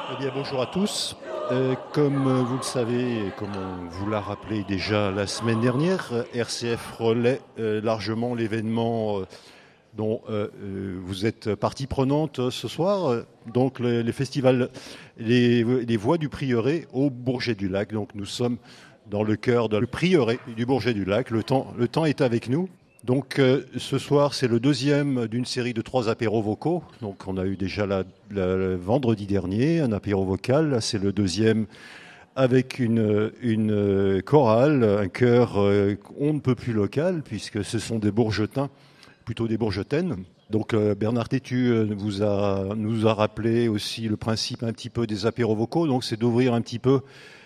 Eh bien, bonjour à tous. Comme vous le savez et comme on vous l'a rappelé déjà la semaine dernière, RCF relaie largement l'événement dont vous êtes partie prenante ce soir. Donc les festivals, les Voix du Prieuré au Bourget du Lac. Donc nous sommes dans le cœur du Prieuré du Bourget du Lac. Le temps est avec nous. Donc ce soir, c'est le deuxième d'une série de 3 apéros vocaux. Donc on a eu déjà le vendredi dernier un apéro vocal. C'est le deuxième avec une chorale, un chœur on ne peut plus local, puisque ce sont des Bourgetins, plutôt des Bourgetaines. Donc Bernard Tétu nous a rappelé aussi le principe un petit peu des apéros vocaux. Donc c'est d'ouvrir un petit peu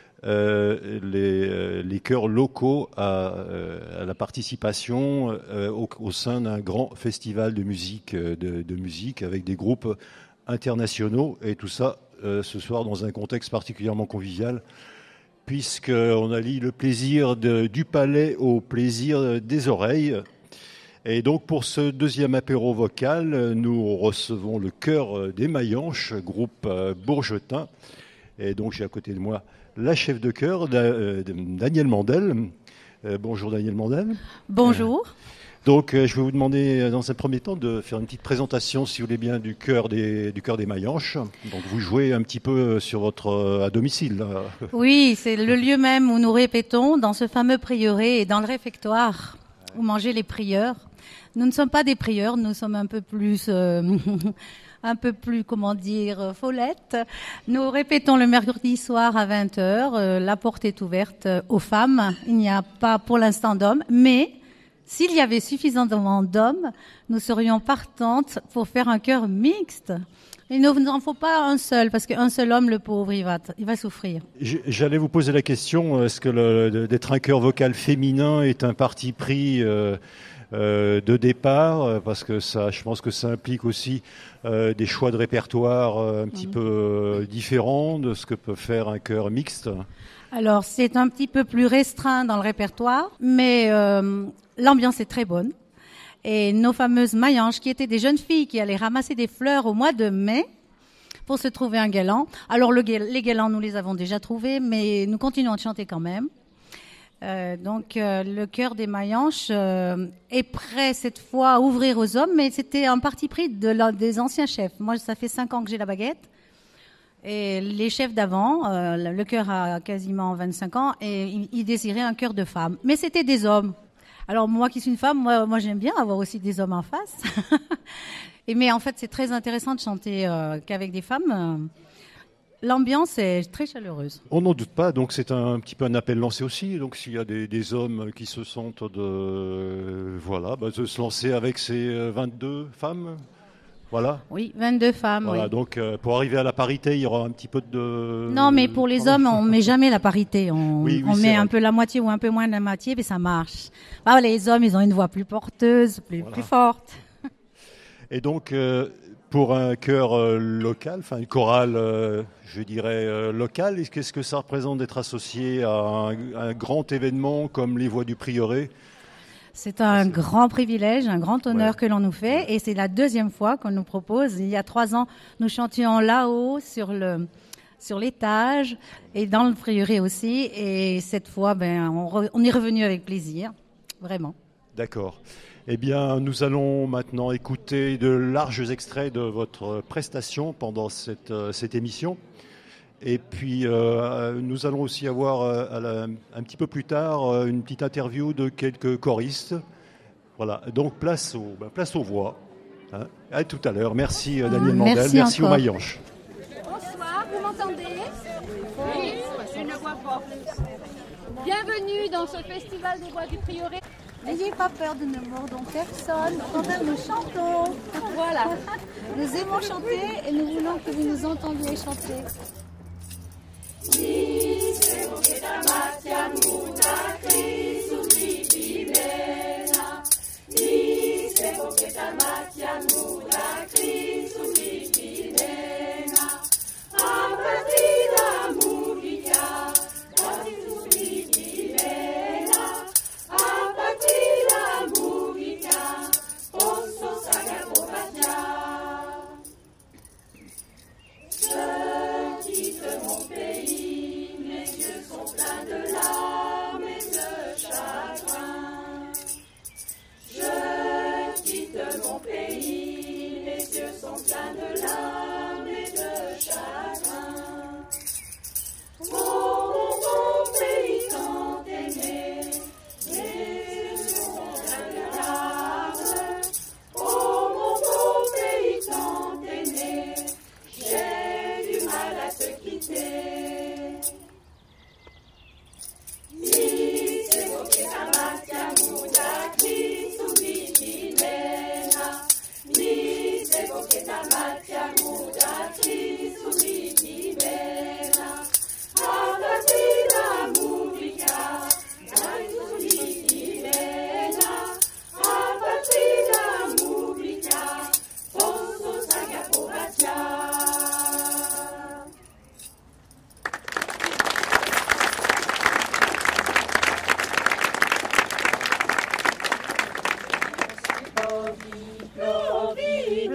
les chœurs locaux à la participation au sein d'un grand festival de musique, de musique avec des groupes internationaux, et tout ça ce soir dans un contexte particulièrement convivial, puisqu'on allie le plaisir du palais au plaisir des oreilles. Et donc pour ce deuxième apéro vocal, nous recevons le chœur des Maillanches, groupe bourgetin. Et donc j'ai à côté de moi la chef de chœur, Danielle Mandel. Bonjour Danielle Mandel. Bonjour. Donc je vais vous demander dans un premier temps de faire une petite présentation, si vous voulez bien, du chœur des Maillanches. Donc vous jouez un petit peu à domicile. Oui, c'est le lieu même où nous répétons, dans ce fameux prieuré et dans le réfectoire où mangeaient les prieurs. Nous ne sommes pas des prieurs, nous sommes un peu plus... comment dire, follettes. Nous répétons le mercredi soir à 20h. La porte est ouverte aux femmes. Il n'y a pas pour l'instant d'hommes, mais s'il y avait suffisamment d'hommes, nous serions partantes pour faire un chœur mixte. Il ne nous en faut pas un seul, parce qu'un seul homme, le pauvre, il va souffrir. J'allais vous poser la question, est-ce que d'être un chœur vocal féminin est un parti pris de départ, parce que ça, je pense que ça implique aussi des choix de répertoire un petit peu différents de ce que peut faire un chœur mixte. Alors, c'est un petit peu plus restreint dans le répertoire, mais l'ambiance est très bonne. Et nos fameuses Maillanches, qui étaient des jeunes filles qui allaient ramasser des fleurs au mois de mai pour se trouver un galant. Alors, les galants, nous les avons déjà trouvés, mais nous continuons de chanter quand même. Donc le chœur des Maillanches est prêt cette fois à ouvrir aux hommes, mais c'était un parti pris des anciens chefs. Moi, ça fait 5 ans que j'ai la baguette, et les chefs d'avant, le chœur a quasiment 25 ans, et ils désiraient un chœur de femmes. Mais c'était des hommes. Alors moi qui suis une femme, moi j'aime bien avoir aussi des hommes en face. Mais en fait, c'est très intéressant de chanter qu'avec des femmes. L'ambiance est très chaleureuse. On n'en doute pas, donc c'est un petit peu un appel lancé aussi. Donc s'il y a des hommes qui se sentent de se lancer avec ces 22 femmes, voilà. Oui, 22 femmes. Voilà, oui. Donc pour arriver à la parité, il y aura un petit peu de... Non, mais pour les hommes, on met jamais la parité. On met un peu la moitié ou un peu moins de la moitié, mais ça marche. Ah, les hommes, ils ont une voix plus porteuse, plus forte. Et donc... pour un chœur local, enfin une chorale, je dirais locale, qu'est-ce que ça représente d'être associé à un grand événement comme les Voix du Prieuré ? C'est un grand privilège, un grand honneur que l'on nous fait, et c'est la deuxième fois qu'on nous propose. Il y a 3 ans, nous chantions là-haut sur l'étage et dans le prieuré aussi, et cette fois, on est revenu avec plaisir, vraiment. D'accord. Eh bien, nous allons maintenant écouter de larges extraits de votre prestation pendant cette émission. Et puis, nous allons aussi avoir un petit peu plus tard une petite interview de quelques choristes. Voilà, donc place aux voix. Hein. À tout à l'heure. Merci Danielle Mandel, merci aux Maillanches. Bonsoir, vous m'entendez ? Oui, je ne vois pas. Bienvenue dans ce festival des Voix du Prieuré. N'ayez pas peur, nous ne mordons personne, quand même nous chantons. Voilà. Nous aimons chanter et nous voulons que vous nous entendiez chanter. Petit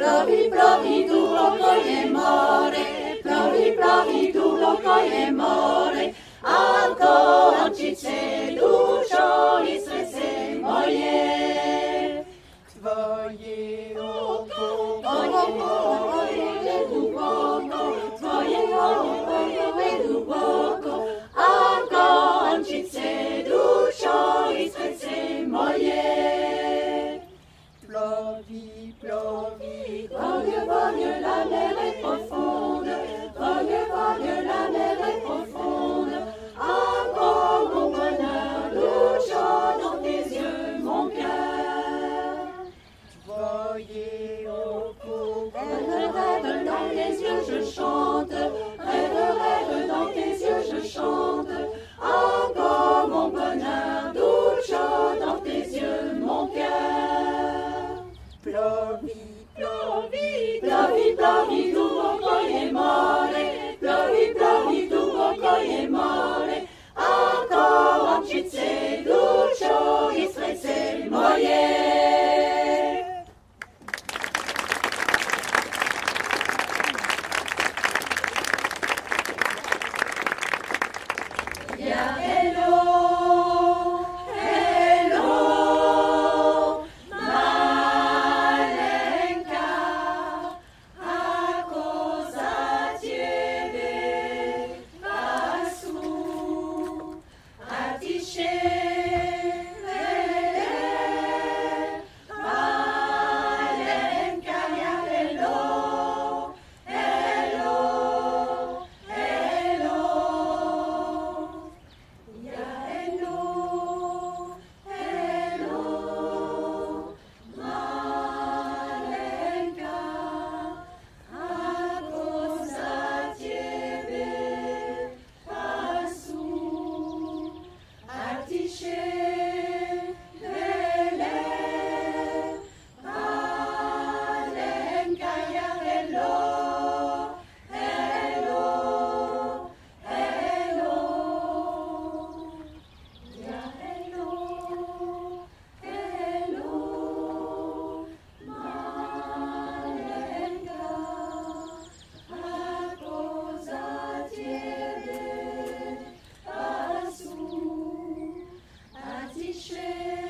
Plovi, plovi, tu loco e more, plovi, plovi, tu loco e more, alko amčice dušo i srdce moje. Tvoje oko je duboko, tvoje oko je duboko, alko amčice dušo i srdce moje. Plovi, plovi, vogue, vogue, la mer est profonde, vogue, vogue, la mer est profonde, encore mon bonheur, d'où chaud dans tes yeux, mon cœur. Voyez au fond, rêve, rêve, dans tes yeux je chante, rêve, rêve, dans tes yeux je chante, encore mon bonheur, d'où chaud dans tes yeux, mon cœur. Plovi, plovi, plovi, plovi, tu loco e more, plovi, plovi, tu loco e more, alko amčice dušo i srdce moje. Ja, hello, hello, Malenka, ako za ciebie pasu, a tiše Malenka, ja, hello, hello, hello. Ja, hello, hello, Malenka, ako za ciebie pasu, a tiše hele, Malenka, ja, hello, hello, hello. Ja, hello, hello, Malenka, ako za ciebie pasu, a tiše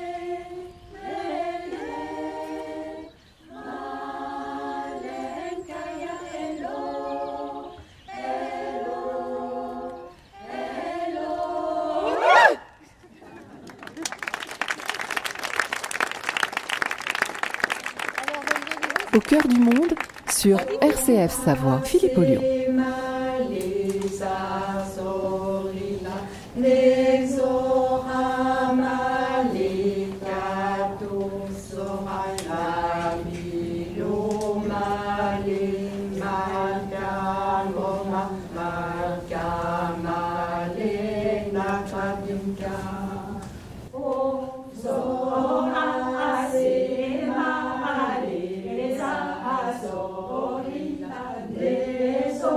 hele, Malenka, ja, hello, hello, hello. Au cœur du monde, sur RCF Savoie, Philippe Ollion. So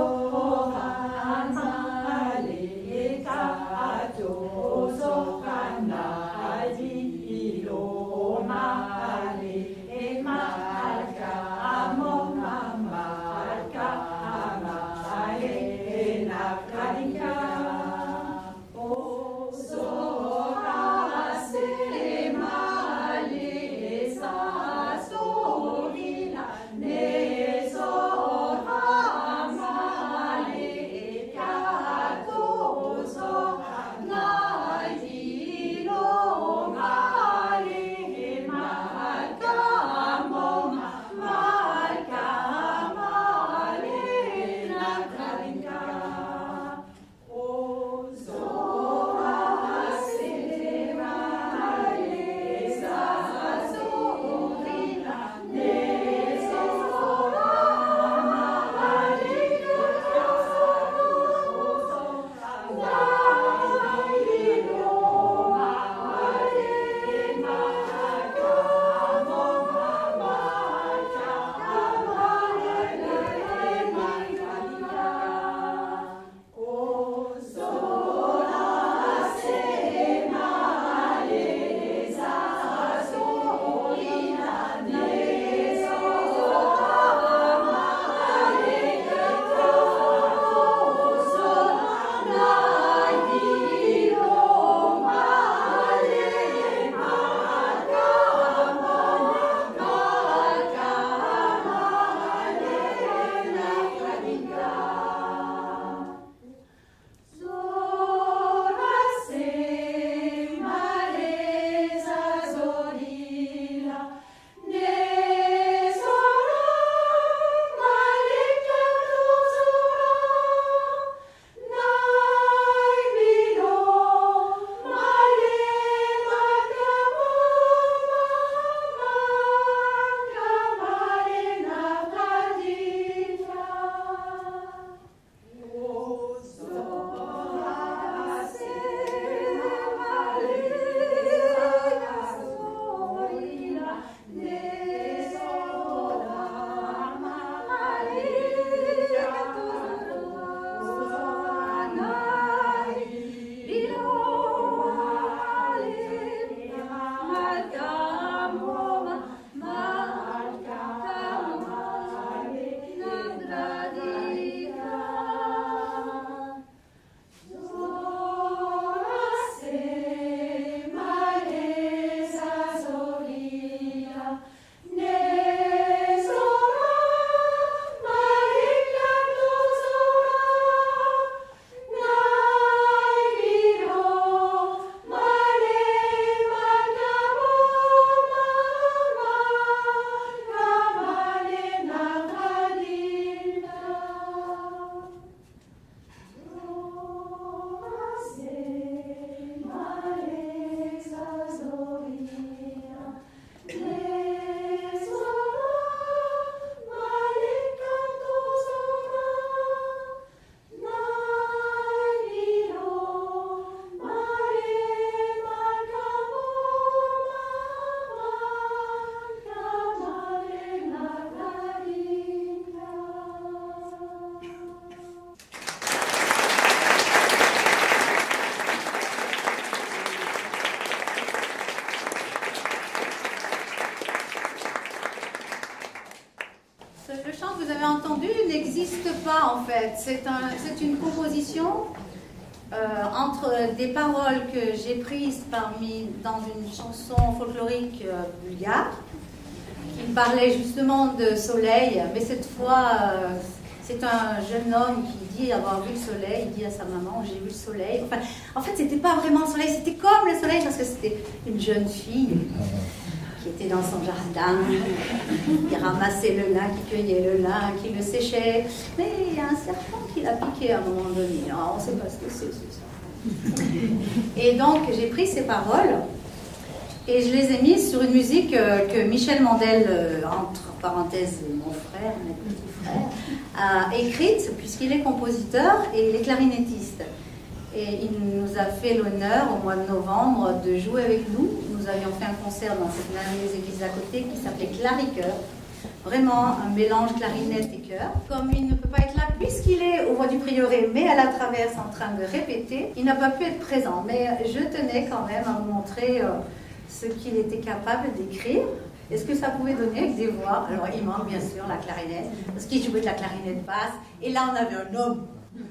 que vous avez entendu n'existe pas en fait. C'est une composition entre des paroles que j'ai prises dans une chanson folklorique bulgare qui parlait justement de soleil, mais cette fois c'est un jeune homme qui dit avoir vu le soleil, il dit à sa maman j'ai vu le soleil. Enfin, en fait c'était pas vraiment le soleil, c'était comme le soleil parce que c'était une jeune fille qui était dans son jardin, qui ramassait le lin, qui cueillait le lin, qui le séchait. Mais il y a un serpent qui l'a piqué à un moment donné. Alors, on ne sait pas ce que c'est ça. Et donc, j'ai pris ces paroles et je les ai mises sur une musique que Michel Mandel, entre parenthèses, mon frère, mon petit frère, a écrite, puisqu'il est compositeur et il est clarinettiste. Et il nous a fait l'honneur, au mois de novembre, de jouer avec nous. Nous avions fait un concert dans cette merveilleuse église à côté qui s'appelait Claricœur. Vraiment un mélange clarinette et chœur. Comme il ne peut pas être là, puisqu'il est au Voix du Prieuré, mais à la traverse en train de répéter, il n'a pas pu être présent. Mais je tenais quand même à vous montrer ce qu'il était capable d'écrire. Et ce que ça pouvait donner avec des voix. Alors il manque bien sûr la clarinette, parce qu'il jouait de la clarinette basse. Et là on avait un homme.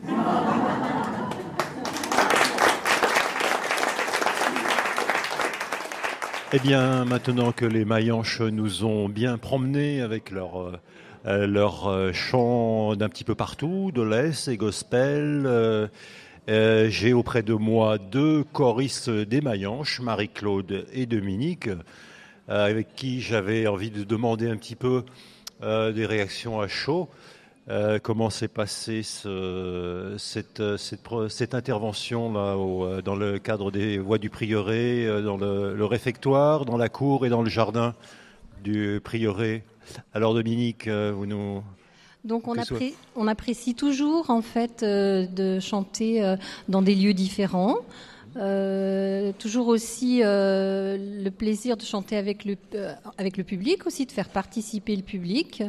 Eh bien, maintenant que les Maillanches nous ont bien promenés avec leur chant d'un petit peu partout, de l'Est et gospel, j'ai auprès de moi 2 choristes des Maillanches, Marie-Claude et Dominique, avec qui j'avais envie de demander un petit peu des réactions à chaud. Comment s'est passée cette intervention là, dans le cadre des Voix du Prieuré, dans le réfectoire, dans la cour et dans le jardin du Prieuré. Alors Dominique, vous nous... Donc on apprécie toujours en fait de chanter dans des lieux différents. Toujours aussi le plaisir de chanter avec le public aussi, de faire participer le public.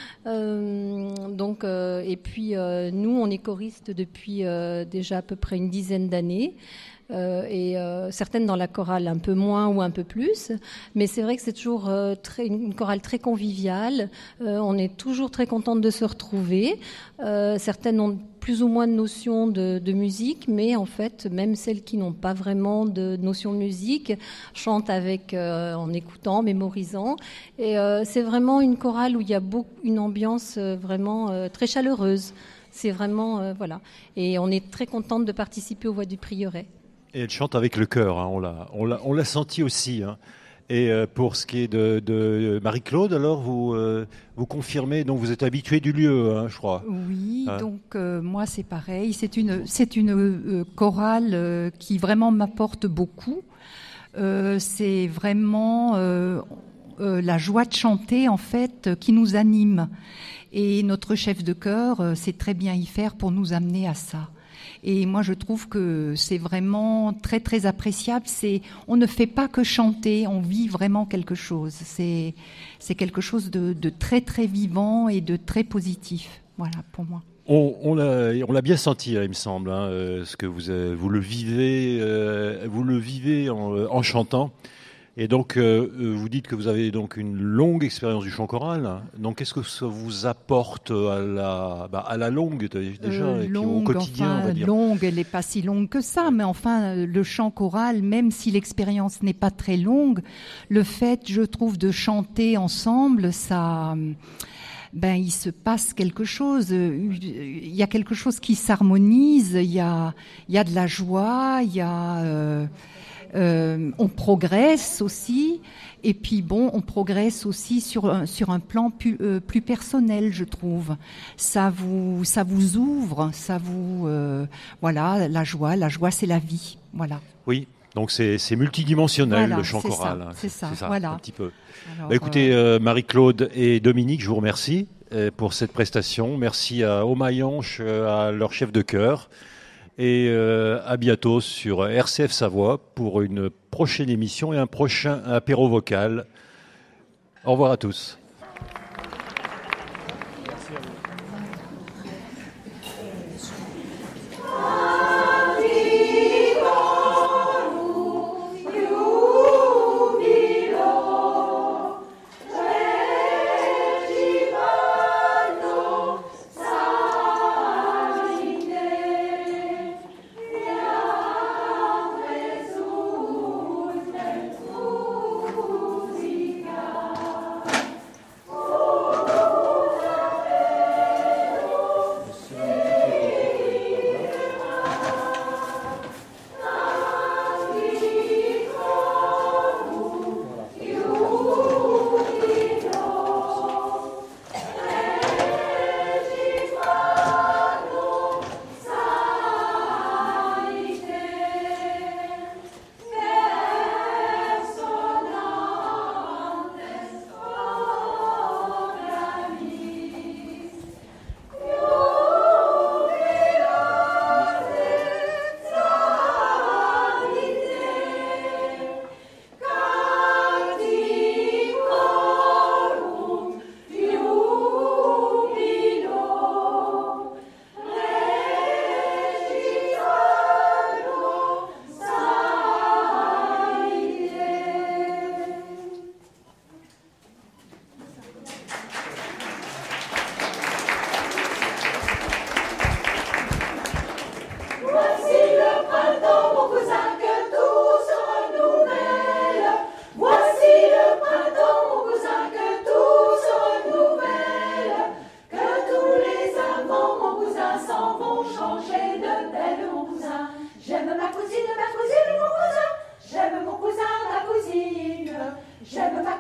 Et puis nous on est choristes depuis déjà à peu près une dizaine d'années. Certaines dans la chorale un peu moins ou un peu plus, mais c'est vrai que c'est toujours une chorale très conviviale. On est toujours très contente de se retrouver. Certaines ont plus ou moins de notions de musique, mais en fait, même celles qui n'ont pas vraiment de notion de musique chantent en écoutant, mémorisant. Et c'est vraiment une chorale où il y a une ambiance vraiment très chaleureuse. C'est vraiment voilà. Et on est très contente de participer aux Voix du Prieuré. Et elle chante avec le cœur, hein, on l'a senti aussi. Hein. Et pour ce qui est de Marie-Claude, alors vous confirmez, donc vous êtes habituée du lieu, hein, je crois. Oui, donc moi c'est pareil, c'est une chorale qui vraiment m'apporte beaucoup. C'est vraiment la joie de chanter en fait qui nous anime. Et notre chef de chœur sait très bien y faire pour nous amener à ça. Et moi, je trouve que c'est vraiment très, très appréciable. On ne fait pas que chanter, on vit vraiment quelque chose. C'est quelque chose de très, très vivant et de très positif. Voilà, pour moi. On l'a bien senti, là, il me semble, hein, ce que vous le vivez en chantant. Et donc, vous dites que vous avez donc une longue expérience du chant choral. Donc, qu'est-ce que ça vous apporte à la longue déjà, et puis au quotidien, on va dire. Longue, elle n'est pas si longue que ça, mais enfin, le chant choral, même si l'expérience n'est pas très longue, le fait, je trouve, de chanter ensemble, ça... il se passe quelque chose. Il y a quelque chose qui s'harmonise. Il y a de la joie. Il y a... on progresse aussi, et puis on progresse aussi sur un plan plus personnel, je trouve. Ça vous ouvre, ça vous voilà, la joie c'est la vie, voilà. Oui, donc c'est multidimensionnel, voilà, le chant choral. C'est ça, voilà. Un petit peu. Alors, écoutez, Marie-Claude et Dominique, je vous remercie pour cette prestation. Merci aux Maillanches, à leur chef de chœur. Et à bientôt sur RCF Savoie pour une prochaine émission et un prochain apéro vocal. Au revoir à tous.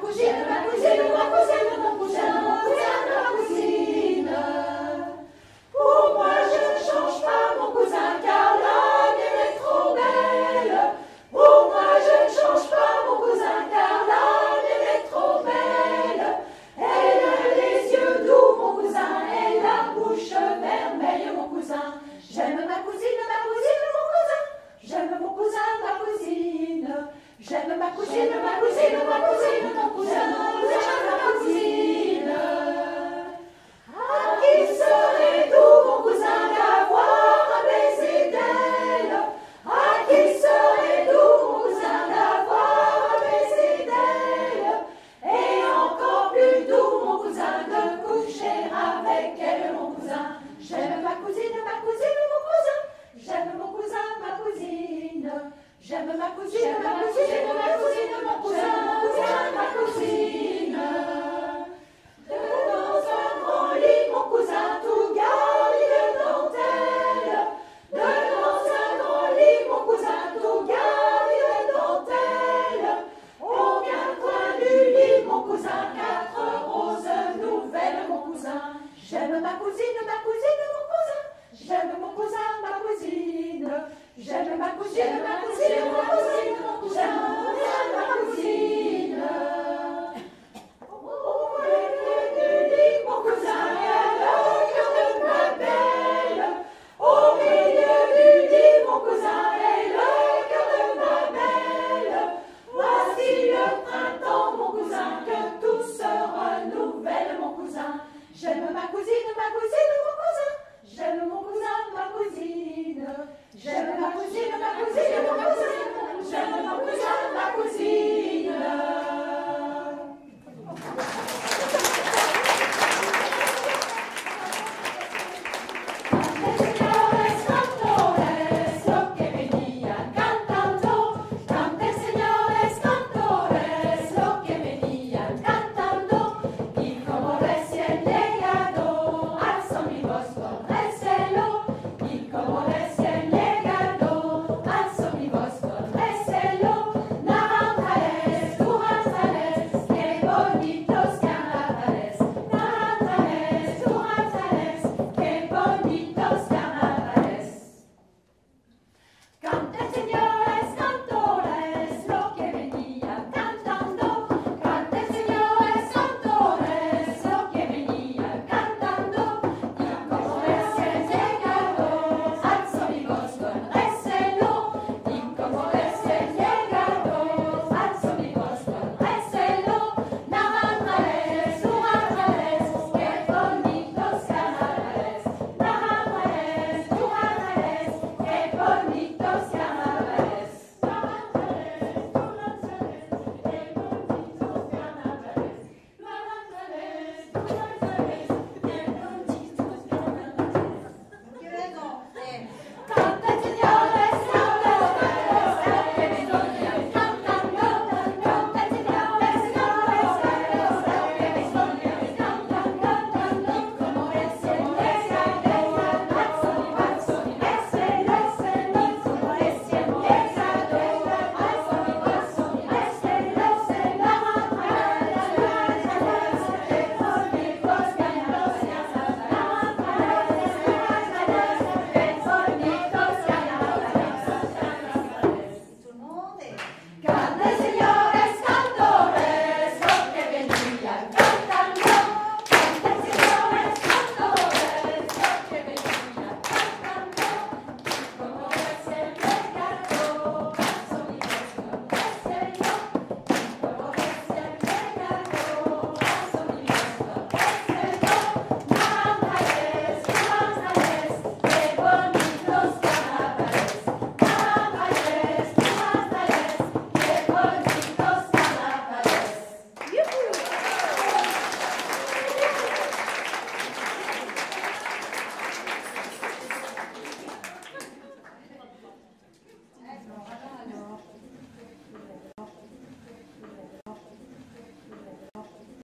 cousine, ma cousine, ma cousine, mon cousin, ma cousine. Pour moi, je ne change pas mon cousin, car l'âme est trop belle. Pour moi, je ne change pas mon cousin, car l'âme est trop belle. Elle a les yeux doux, mon cousin, et la bouche vermeille, mon cousin. J'aime ma cousine, mon cousin. J'aime mon cousin, ma cousine. J'aime ma cousine, mon cousin, ma cousine. À qui serait doux, mon cousin, d'avoir un baiser d'elle? À qui serait doux, mon cousin, d'avoir un baiser d'elle? Et encore plus doux, mon cousin, de coucher avec elle, mon cousin. J'aime ma cousine, mon cousin. J'aime mon cousin, ma cousine. J'aime ma cousine, mon cousin, ma cousine. Dans un grand lit, mon cousin, tout garni de dentelle. Dans un grand lit, mon cousin, tout garni de dentelle. Au bien coin du lit, mon cousin, 4 roses nouvelles, mon cousin. J'aime ma cousine, mon cousin. J'aime mon cousin, ma cousine. J'aime ma cousine,